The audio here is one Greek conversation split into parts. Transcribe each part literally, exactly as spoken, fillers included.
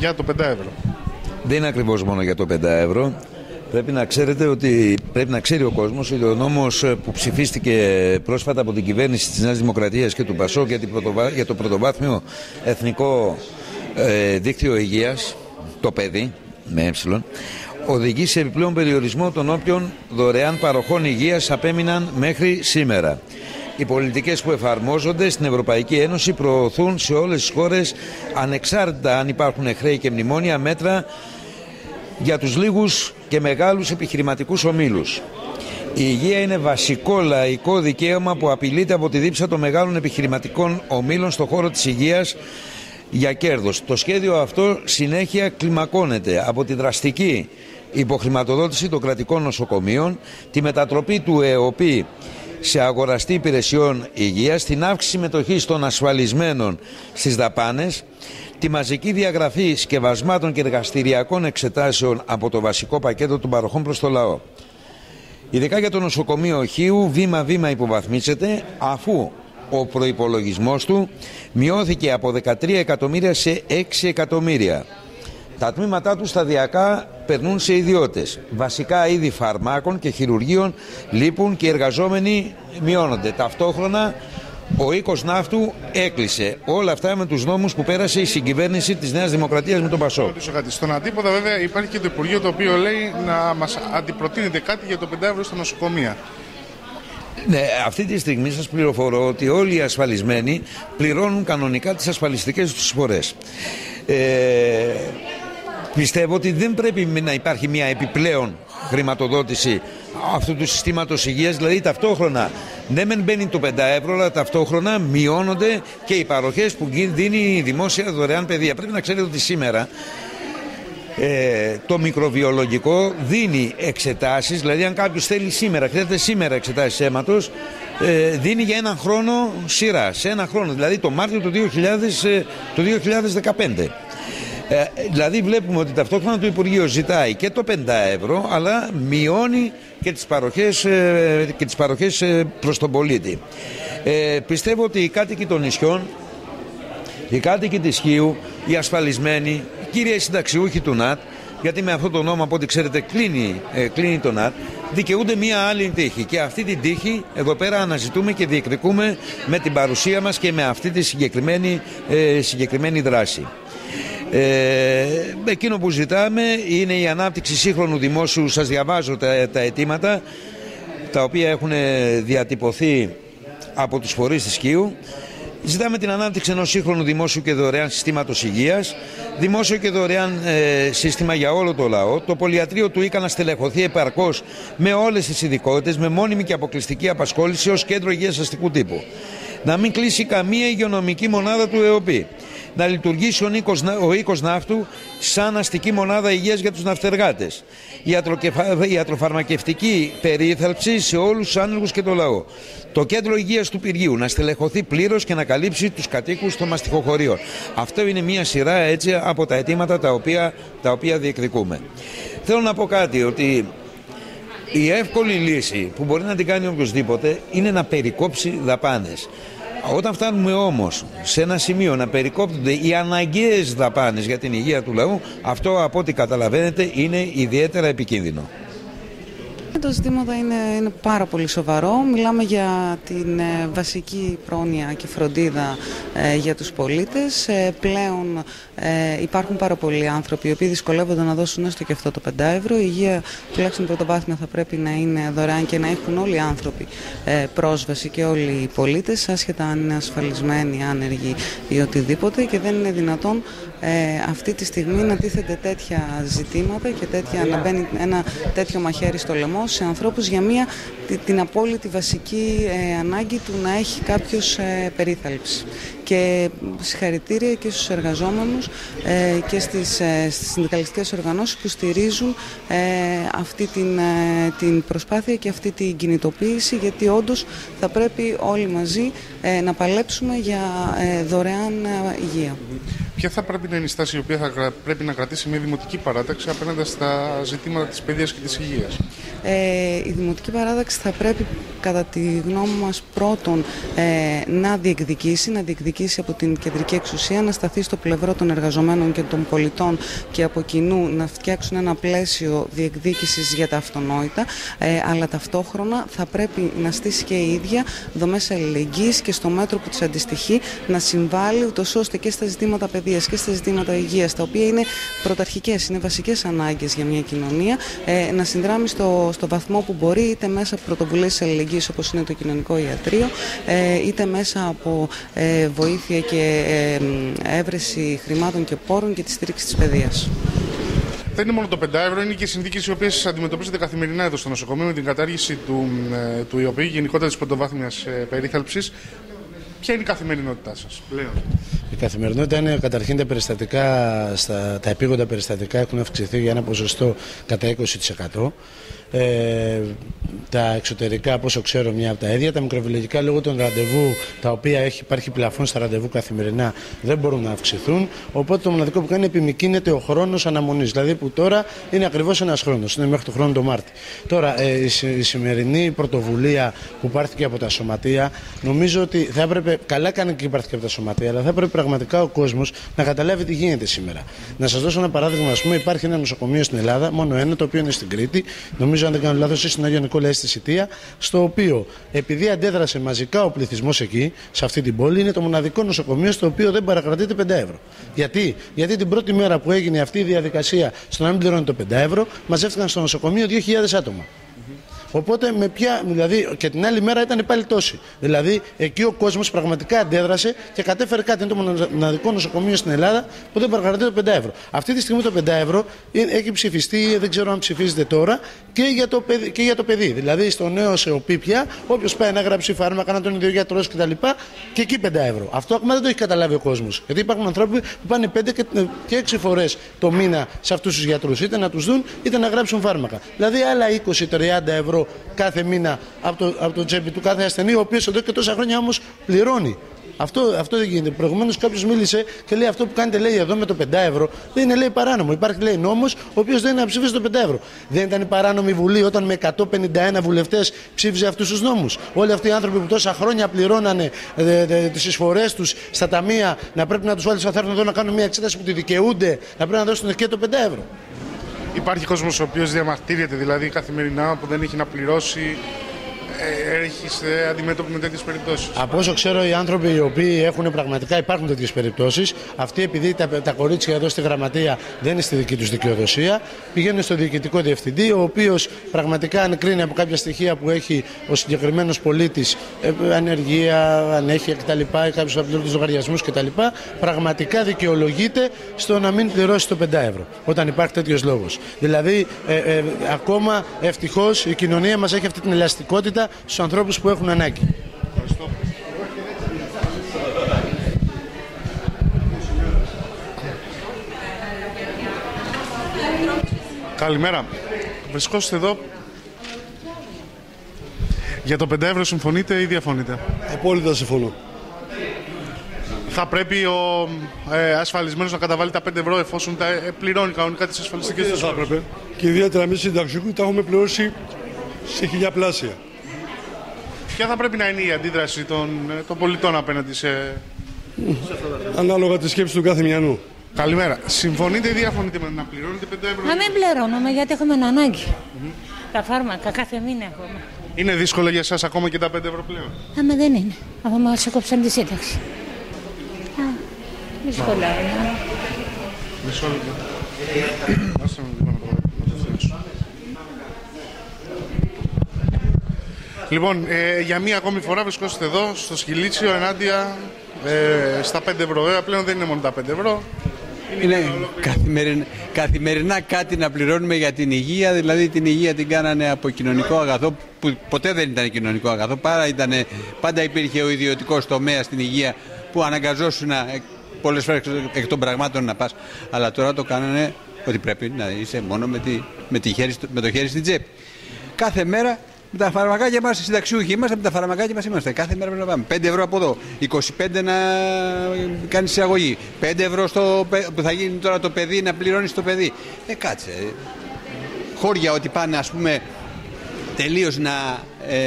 για το πέντε ευρώ. Δεν είναι ακριβώς μόνο για το πέντε ευρώ. Πρέπει να ξέρετε ότι πρέπει να ξέρει ο κόσμος ότι ο νόμος που ψηφίστηκε πρόσφατα από την κυβέρνηση της Νέας Δημοκρατίας και του ΠΑΣΟΚ για, για το πρωτοβάθμιο εθνικό ε, δίκτυο υγείας, το παιδί με ε, οδηγεί σε επιπλέον περιορισμό των όποιων δωρεάν παροχών υγείας απέμειναν μέχρι σήμερα. Οι πολιτικές που εφαρμόζονται στην Ευρωπαϊκή Ένωση προωθούν σε όλες τις χώρες, ανεξάρτητα αν υπάρχουν χρέη και μνημόνια, μέτρα για τους λίγους και μεγάλους επιχειρηματικούς ομίλους. Η υγεία είναι βασικό λαϊκό δικαίωμα που απειλείται από τη δίψα των μεγάλων επιχειρηματικών ομίλων στον χώρο της υγείας για κέρδος. Το σχέδιο αυτό συνέχεια κλιμακώνεται από τη δραστική υποχρηματοδότηση των κρατικών νοσοκομείων, τη μετατροπή του ΕΟΠΗ σε αγοραστή υπηρεσιών υγείας, την αύξηση συμμετοχής των ασφαλισμένων στις δαπάνες, τη μαζική διαγραφή σκευασμάτων και εργαστηριακών εξετάσεων από το βασικό πακέτο των παροχών προς το λαό. Ειδικά για το νοσοκομείο Χίου, βήμα-βήμα υποβαθμίζεται, αφού ο προϋπολογισμός του μειώθηκε από δεκατρία εκατομμύρια σε έξι εκατομμύρια. Τα τμήματά του σταδιακά περνούν σε ιδιώτες. Βασικά είδη φαρμάκων και χειρουργείων λείπουν και οι εργαζόμενοι μειώνονται. Ταυτόχρονα ο οίκος ναύτου έκλεισε. Όλα αυτά με τους νόμους που πέρασε η συγκυβέρνηση της Νέας Δημοκρατίας με τον ΠΑΣΟΚ. Στον αντίποδα, βέβαια, υπάρχει και το Υπουργείο το οποίο λέει να μας αντιπροτείνεται κάτι για το πέντε ευρώ στα νοσοκομεία. Ναι, αυτή τη στιγμή σας πληροφορώ ότι όλοι οι ασφαλισμένοι πληρώνουν κανονικά τις ασφαλιστικές τους εισφορές. Ε, πιστεύω ότι δεν πρέπει να υπάρχει μια επιπλέον χρηματοδότηση αυτού του συστήματος υγείας, δηλαδή ταυτόχρονα ναι μεν μπαίνει το πέντε ευρώ, αλλά ταυτόχρονα μειώνονται και οι παροχές που δίνει η δημόσια δωρεάν παιδεία. Πρέπει να ξέρετε ότι σήμερα ε, το μικροβιολογικό δίνει εξετάσεις, δηλαδή αν κάποιος θέλει σήμερα, χρειάζεται σήμερα εξετάσεις αίματος, ε, δίνει για έναν χρόνο σειρά, σε έναν χρόνο, δηλαδή το Μάρτιο του δύο χιλιάδες, ε, του δύο χιλιάδες δεκαπέντε. Ε, δηλαδή βλέπουμε ότι ταυτόχρονα το Υπουργείο ζητάει και το πέντε ευρώ, αλλά μειώνει και τις παροχές, ε, και τις παροχές ε, προς τον πολίτη. Ε, πιστεύω ότι οι κάτοικοι των νησιών, οι κάτοικοι της Χίου, οι ασφαλισμένοι, οι κύριοι συνταξιούχοι του ΝΑΤ, γιατί με αυτόν τον νόμο από ό,τι ξέρετε κλείνει, ε, κλείνει το ΝΑΤ, δικαιούνται μία άλλη τύχη. Και αυτή την τύχη εδώ πέρα αναζητούμε και διεκδικούμε με την παρουσία μας και με αυτή τη συγκεκριμένη, ε, συγκεκριμένη δράση. Ε, εκείνο που ζητάμε είναι η ανάπτυξη σύγχρονου δημόσιου. Σας διαβάζω τα, τα αιτήματα τα οποία έχουν διατυπωθεί από τους φορείς της Χίου. Ζητάμε την ανάπτυξη ενός σύγχρονου δημόσιου και δωρεάν συστήματος υγείας, δημόσιο και δωρεάν ε, σύστημα για όλο το λαό, το πολυιατρείο του ΙΚΑ να στελεχωθεί επαρκώς με όλες τις ειδικότητες, με μόνιμη και αποκλειστική απασχόληση ως κέντρο υγείας αστικού τύπου. Να μην κλείσει καμία υγειονομική μονάδα του ΕΟΠΗ. Να λειτουργήσει ο οίκος, ο οίκος ναύτου σαν αστική μονάδα υγείας για τους ναυτεργάτες. Η ιατροφαρμακευτική περίθαλψη σε όλους τους άνεργους και το λαό. Το κέντρο υγείας του Πυργίου να στελεχωθεί πλήρως και να καλύψει τους κατοίκους των μαστιχοχωρίων. Αυτό είναι μια σειρά έτσι από τα αιτήματα τα οποία, τα οποία διεκδικούμε. Θέλω να πω κάτι, ότι η εύκολη λύση που μπορεί να την κάνει οποιοδήποτε είναι να περικόψει δαπάνες. Όταν φτάνουμε όμως σε ένα σημείο να περικόπτονται οι αναγκαίες δαπάνες για την υγεία του λαού, αυτό από ό,τι καταλαβαίνετε είναι ιδιαίτερα επικίνδυνο. Το ζητήματα είναι, είναι πάρα πολύ σοβαρό. Μιλάμε για την ε, βασική πρόνοια και φροντίδα ε, για τους πολίτες. Ε, πλέον ε, υπάρχουν πάρα πολλοί άνθρωποι οι οποίοι δυσκολεύονται να δώσουν έστω και αυτό το πέντε ευρώ. Η υγεία, τουλάχιστον πρωτοβάθμια, θα πρέπει να είναι δωρεάν και να έχουν όλοι οι άνθρωποι ε, πρόσβαση και όλοι οι πολίτες, άσχετα αν είναι ασφαλισμένοι, άνεργοι ή οτιδήποτε, και δεν είναι δυνατόν ε, αυτή τη στιγμή να τίθενται τέτοια ζητήματα και τέτοια, να μπαίνει ένα τέτοιο μαχαίρι στο λαιμό σε ανθρώπους για μια, την απόλυτη βασική ε, ανάγκη του να έχει κάποιος ε, περίθαλψη. Και συγχαρητήρια και στους εργαζόμενους ε, και στις, ε, στις συνδικαλιστικές οργανώσεις που στηρίζουν ε, αυτή την, ε, την προσπάθεια και αυτή την κινητοποίηση, γιατί όντως θα πρέπει όλοι μαζί ε, να παλέψουμε για ε, δωρεάν ε, υγεία. Ποια θα πρέπει να είναι η στάση η οποία θα πρέπει να κρατήσει μια δημοτική παράταξη απέναντι στα ζητήματα της παιδείας και της υγείας? Ε, η δημοτική παράταξη θα πρέπει, κατά τη γνώμη μας, πρώτον ε, να διεκδικήσει, να διεκδικήσει από την κεντρική εξουσία, να σταθεί στο πλευρό των εργαζομένων και των πολιτών και από κοινού να φτιάξουν ένα πλαίσιο διεκδίκησης για τα αυτονόητα, ε, αλλά ταυτόχρονα θα πρέπει να στήσει και η ίδια δομές αλληλεγγύης και στο μέτρο που της αντιστοιχεί να συμβάλλει, ούτως ώστε και στα ζητήματα παιδείας και στα ζητήματα υγείας, τα οποία είναι πρωταρχικές, είναι βασικές ανάγκες για μια κοινωνία, ε, να συνδράμει στο, στο βαθμό που μπορεί, είτε μέσα από πρωτοβουλίες αλληλεγγύης όπως είναι το κοινωνικό ιατρείο, ε, είτε μέσα από ε, βοήθεια και ε, έβρεση χρημάτων και πόρων και τη στήριξη της παιδείας. Δεν είναι μόνο το πεντάευρο, είναι και οι συνθήκες οι οποίες αντιμετωπίζονται καθημερινά εδώ στο νοσοκομείο με την κατάργηση του, του ΙΟΠΗ, γενικότερα της πρωτοβάθμιας περίθαλψης. Ποια είναι η καθημερινότητά σας πλέον? Η καθημερινότητα είναι καταρχήν τα περιστατικά, στα, τα επίγοντα περιστατικά έχουν αυξηθεί για ένα ποσοστό κατά είκοσι τοις εκατό. Ε, τα εξωτερικά, από όσο ξέρω, μια από τα ίδια. Τα μικροβιολογικά, λόγω των ραντεβού, τα οποία έχει, υπάρχει πλαφόν στα ραντεβού καθημερινά, δεν μπορούν να αυξηθούν. Οπότε το μοναδικό που κάνει επιμικρύνεται ο χρόνος αναμονής. Δηλαδή που τώρα είναι ακριβώς ένας χρόνος, είναι μέχρι το χρόνο το Μάρτι. Τώρα, ε, η, η σημερινή πρωτοβουλία που πάρθηκε από τα σωματεία, νομίζω ότι θα έπρεπε, καλά κάνει και πάρθηκε από τα σωματεία, αλλά θα έπρεπε πραγματικά ο κόσμος να καταλάβει τι γίνεται σήμερα. Να σας δώσω ένα παράδειγμα. Ας πούμε, υπάρχει ένα νοσοκομείο στην Ελλάδα, μόνο ένα, το οποίο είναι στην Κρήτη. Νομίζω, αν δεν κάνω λάθος, στην Άγιο Νικόλαη στη Σιτία, στο οποίο, επειδή αντέδρασε μαζικά ο πληθυσμός εκεί, σε αυτή την πόλη, είναι το μοναδικό νοσοκομείο στο οποίο δεν παρακρατείται πέντε ευρώ. Γιατί? Γιατί την πρώτη μέρα που έγινε αυτή η διαδικασία στο να μην πληρώνει το πέντε ευρώ, μαζεύτηκαν στο νοσοκομείο δύο χιλιάδες άτομα. Οπότε, με ποια, δηλαδή, και την άλλη μέρα ήταν πάλι τόσοι. Δηλαδή, εκεί ο κόσμος πραγματικά αντέδρασε και κατέφερε κάτι. Είναι το μοναδικό νοσοκομείο στην Ελλάδα που δεν παρακρατεί το πέντε ευρώ. Αυτή τη στιγμή το πέντε ευρώ έχει ψηφιστεί, δεν ξέρω αν ψηφίζεται τώρα, και για το παιδί. Και για το παιδί. Δηλαδή, στο νέο ΣΕΟΠΗ πια, όποιος πάει να γράψει φάρμακα, να τον ιδιογιατρό κτλ. Και εκεί πέντε ευρώ. Αυτό ακόμα δεν το έχει καταλάβει ο κόσμος. Γιατί υπάρχουν άνθρωποι που πάνε πέντε και έξι φορές το μήνα σε αυτούς τους γιατρούς, είτε να τους δουν είτε να γράψουν φάρμακα. Δηλαδή, άλλα είκοσι με τριάντα ευρώ κάθε μήνα από το, από το τσέπι του κάθε ασθενή, ο οποίος εδώ και τόσα χρόνια όμως πληρώνει. Αυτό, αυτό δεν γίνεται. Προηγουμένως κάποιος μίλησε και λέει αυτό που κάνετε, λέει, εδώ με το πέντε ευρώ δεν είναι, λέει, παράνομο. Υπάρχει, λέει, νόμος ο οποίος δεν είναι να ψήφισε το πέντε ευρώ. Δεν ήταν η παράνομη Βουλή όταν με εκατόν πενήντα ένα βουλευτές ψήφιζε αυτούς τους νόμους? Όλοι αυτοί οι άνθρωποι που τόσα χρόνια πληρώνανε ε, ε, τις εισφορές τους στα ταμεία, να πρέπει να τους βάλει, θα έρθουν εδώ να κάνουν μια εξέταση που τη δικαιούνται, να πρέπει να δώσουν και το πέντε ευρώ. Υπάρχει κόσμος ο οποίος διαμαρτύρεται δηλαδή καθημερινά που δεν έχει να πληρώσει, έρχεστε αντιμέτωποι με τέτοιες περιπτώσεις? Από όσο ξέρω, οι άνθρωποι οι οποίοι έχουν πραγματικά, υπάρχουν τέτοιες περιπτώσεις, αυτοί, επειδή τα, τα κορίτσια εδώ στη γραμματεία δεν είναι στη δική τους δικαιοδοσία, πηγαίνουν στο διοικητικό διευθυντή, ο οποίος πραγματικά, αν κρίνει από κάποια στοιχεία που έχει ο συγκεκριμένος πολίτης, ε, ανεργία, ανέχεια κτλ., κάποιους απλούς λογαριασμούς κτλ., πραγματικά δικαιολογείται στο να μην πληρώσει το πέντε ευρώ, όταν υπάρχει τέτοιος λόγος. Δηλαδή, ε, ε, ακόμα ευτυχώς η κοινωνία μας έχει αυτή την ελαστικότητα στους ανθρώπους που έχουν ανάγκη. Ευχαριστώ. Καλημέρα. Βρισκόσαστε εδώ. Για το πέντε ευρώ συμφωνείτε ή διαφωνείτε? Απόλυτα συμφωνώ. Θα πρέπει ο ε, ασφαλισμένος να καταβάλει τα πέντε ευρώ εφόσον τα ε, πληρώνει κανονικά τις ασφαλιστικές Δεν θα έπρεπε. Και ιδιαίτερα εμείς συνταξιούχοι τα έχουμε πληρώσει σε χιλιαπλάσια. Ποια θα πρέπει να είναι η αντίδραση των, των πολιτών απέναντι σε... Ανάλογα τη σκέψη του κάθε μιανού. Καλημέρα. Συμφωνείτε ή διαφωνείτε με να πληρώνετε πέντε ευρώ? Να μην πληρώνουμε, γιατί έχουμε ανάγκη. Mm-hmm. Τα φάρμακα κάθε μήνα έχουμε. Είναι δύσκολο για εσάς ακόμα και τα πέντε ευρώ πλέον? Άμα δεν είναι. Αφού μας έκοψαν τη σύνταξη. Α, δύσκολα είναι. Μισό λεπτό. Λοιπόν, ε, για μία ακόμη φορά βρισκόσαστε εδώ στο Σκυλίτσιο ενάντια ε, στα πέντε ευρώ. Ε, πλέον δεν είναι μόνο τα πέντε ευρώ. Είναι, είναι καθημεριν, καθημερινά κάτι να πληρώνουμε για την υγεία. Δηλαδή την υγεία την κάνανε από κοινωνικό αγαθό που ποτέ δεν ήταν κοινωνικό αγαθό. Πάρα ήτανε, πάντα υπήρχε ο ιδιωτικός τομέας στην υγεία που αναγκαζόσουν πολλές φορές εκ των πραγμάτων να πας. Αλλά τώρα το κάνανε ότι πρέπει να είσαι μόνο με, τη, με, τη χέρι, με το χέρι στην τσέπη. Κάθε μέρα Με τα φαρμακάκια μας, οι συνταξιούχοι είμαστε, με τα φαρμακάκια μας είμαστε. Κάθε μέρα πρέπει να πάμε. πέντε ευρώ από εδώ, είκοσι πέντε να κάνεις εισαγωγή. πέντε ευρώ στο, που θα γίνει τώρα το παιδί, να πληρώνεις το παιδί. Ε, κάτσε. Χώρια ότι πάνε, ας πούμε, τελείως να ε,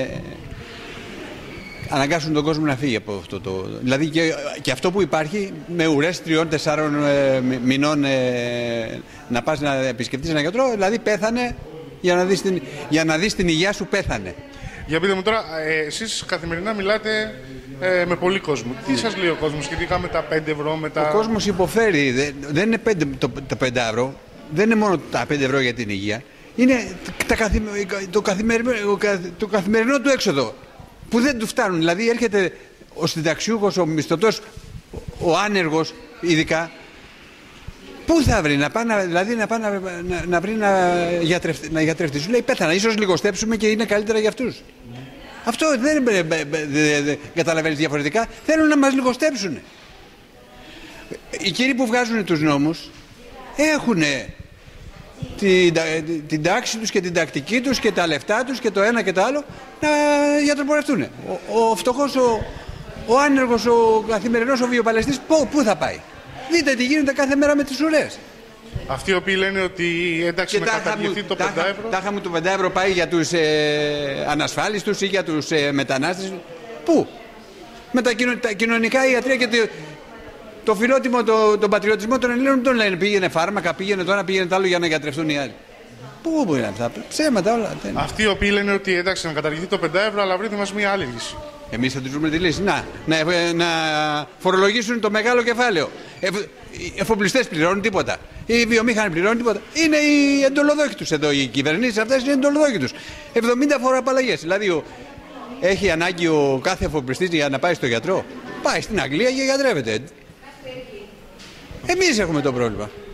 αναγκάσουν τον κόσμο να φύγει από αυτό το. Δηλαδή και, και αυτό που υπάρχει με ουρές τριών τεσσάρων ε, μηνών ε, να πας να επισκεφτείς έναν γιατρό, δηλαδή πέθανε για να δεις την, για να δεις την υγεία σου, πέθανε. Για πείτε μου τώρα, ε, εσείς καθημερινά μιλάτε ε, με πολύ κόσμο. Τι σας λέει ο κόσμος σχετικά με τα πέντε ευρώ, με τα... Ο κόσμος υποφέρει. Δεν, δεν είναι πέντε, το, τα πέντε ευρώ, δεν είναι μόνο τα πέντε ευρώ για την υγεία. Είναι τα καθη, το, καθημερινό, το καθημερινό του έξοδο που δεν του φτάνουν. Δηλαδή έρχεται ο συνταξιούχος, ο μισθωτός, ο άνεργος ειδικά. Πού θα βρει, να πάει να, δηλαδή να, πάει να, να, να βρει να, γιατρευ, να γιατρευτεί. Σου λέει πέθανα, ίσως λιγοστέψουμε και είναι καλύτερα για αυτούς. Αυτό δεν, δεν, δεν, δεν καταλαβαίνεις διαφορετικά. Θέλουν να μας λιγοστέψουν. Οι κύριοι που βγάζουν τους νόμους έχουν την, την τάξη τους και την τακτική τους και τα λεφτά τους και το ένα και το άλλο να γιατροπορευτούν. Ο, ο φτωχός, ο, ο άνεργος, ο καθημερινός, ο βιοπαλαιστής, πού θα πάει? Δείτε τι γίνεται κάθε μέρα με τις ουρές. Αυτοί οι οποίοι λένε ότι εντάξει να καταργηθεί το πέντε ευρώ. Τάχα μου το πέντε ευρώ πάει για τους ε, ανασφάλιστους ή για τους ε, μετανάστες. Πού? Με τα, κοινο, τα κοινωνικά ιατρία και το, το φιλότιμο, το, τον πατριωτισμό των Ελλήνων τον λένε. Πήγαινε φάρμακα, πήγαινε το ένα, πήγαινε το άλλο για να γιατρευτούν οι άλλοι. Πού μπορεί να αυτά, ψέματα όλα. Αυτοί οι οποίοι λένε ότι εντάξει να καταργηθεί το πέντε ευρώ, αλλά βρείτε μας μια άλλη λύση. Εμείς θα τους βρούμε τη λύση. Να, να, να φορολογήσουν το μεγάλο κεφάλαιο. Εφ, οι εφοπλιστές πληρώνουν τίποτα. Οι βιομήχανοι πληρώνουν τίποτα. Είναι οι εντολοδόχοι τους εδώ. Οι κυβερνήσεις αυτές είναι εντολοδόχοι τους. εβδομήντα φοροαπαλλαγές. Δηλαδή ο, έχει ανάγκη ο κάθε εφοπλιστής για να πάει στο γιατρό. Πάει στην Αγγλία και γιατρεύεται. Εμείς έχουμε το πρόβλημα.